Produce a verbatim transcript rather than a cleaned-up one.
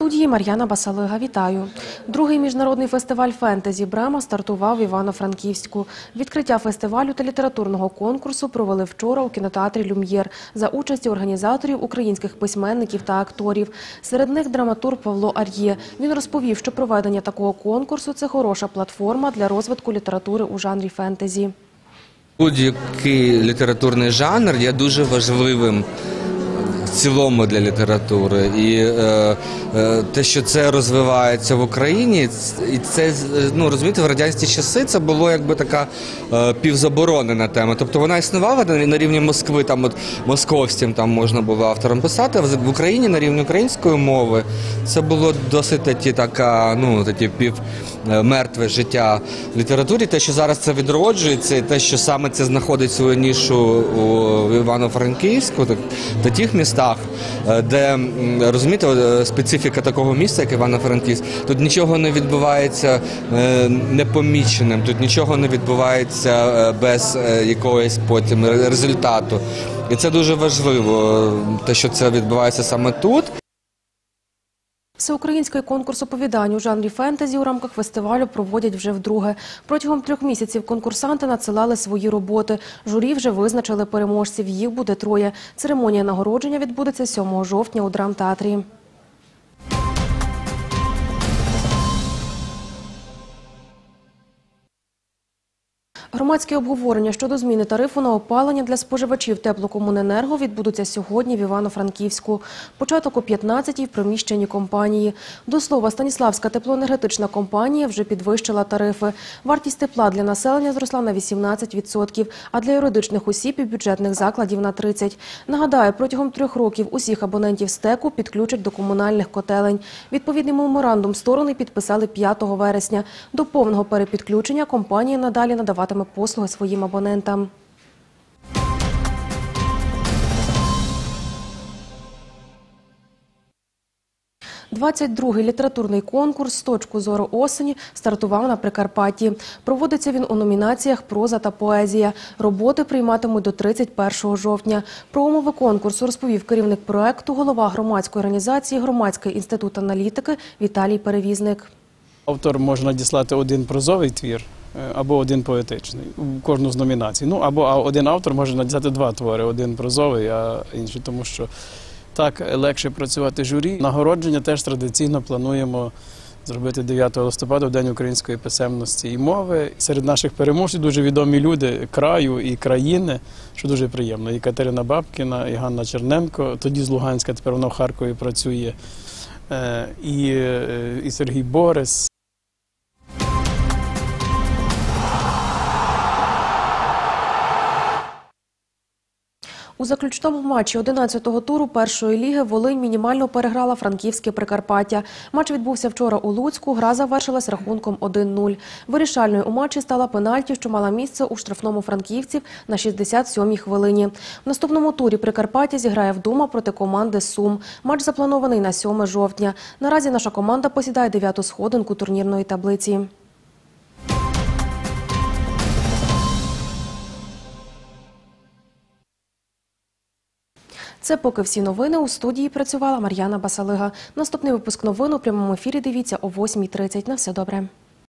студії Мар'яна Басалига. Вітаю. Другий міжнародний фестиваль фентезі «Брема» стартував в Івано-Франківську. Відкриття фестивалю та літературного конкурсу провели вчора у кінотеатрі «Люм'єр» за участі організаторів, українських письменників та акторів. Серед них драматург Павло Ар'є. Він розповів, що проведення такого конкурсу – це хороша платформа для розвитку літератури у жанрі фентезі. Будь-який літературний жанр є дуже важливим в цілому для літератури, і е, е, те, що це розвивається в Україні, і це, ну, розумієте, в радянські часи це було якби така е, півзаборонена тема. Тобто вона існувала на, на рівні Москви, там от московським там можна було автором писати, а в Україні на рівні української мови це було досить такі, така, ну, такі пів мертве життя в літературі. Те, що зараз це відроджується, і те, що саме це знаходить свою нішу у Івано-Франківську та тих містах, де, розумієте, специфіка такого міста, як Івано-Франківськ, тут нічого не відбувається непоміченим, тут нічого не відбувається без якогось потім результату. І це дуже важливо, те, що це відбувається саме тут. Всеукраїнський конкурс оповідань у жанрі фентезі у рамках фестивалю проводять вже вдруге. Протягом трьох місяців конкурсанти надсилали свої роботи. Журі вже визначили переможців, їх буде троє. Церемонія нагородження відбудеться сьомого жовтня у драмтеатрі. Громадські обговорення щодо зміни тарифу на опалення для споживачів теплокомуненерго відбудуться сьогодні в Івано-Франківську. Початок о п'ятнадцятій в приміщенні компанії. До слова, Станіславська теплоенергетична компанія вже підвищила тарифи. Вартість тепла для населення зросла на вісімнадцять відсотків, а для юридичних осіб і бюджетних закладів на тридцять відсотків. Нагадаю, протягом трьох років усіх абонентів СТЕКу підключать до комунальних котелень. Відповідний меморандум сторони підписали п'ятого вересня. До повного перепідключення компанія надалі надаватиме послуги своїм абонентам. двадцять другий літературний конкурс «З точки зору осені» стартував на Прикарпатті. Проводиться він у номінаціях «Проза» та «Поезія». Роботи прийматимуть до тридцять першого жовтня. Про умови конкурсу розповів керівник проекту, голова громадської організації «Громадський інститут аналітики» Віталій Перевізник. Автор може надіслати один прозовий твір або один поетичний у кожну з номінацій. Ну, або один автор може надіслати два твори, один прозовий, а інший, тому що так легше працювати журі. Нагородження теж традиційно плануємо зробити дев'ятого листопада, в День української писемності і мови. Серед наших переможців дуже відомі люди краю і країни, що дуже приємно. І Катерина Бабкіна, і Ганна Черненко, тоді з Луганська, тепер вона в Харкові працює, і, і Сергій Борис. У заключному матчі одинадцятого туру першої ліги Волинь мінімально переграла франківське Прикарпаття. Матч відбувся вчора у Луцьку, гра завершилась рахунком один нуль. Вирішальною у матчі стала пенальті, що мала місце у штрафному франківців на шістдесят сьомій хвилині. В наступному турі Прикарпаття зіграє вдома проти команди «Сум». Матч запланований на сьоме жовтня. Наразі наша команда посідає дев'яту сходинку турнірної таблиці. Це поки всі новини. У студії працювала Мар'яна Басалига. Наступний випуск новин у прямому ефірі дивіться о восьмій тридцять. На все добре.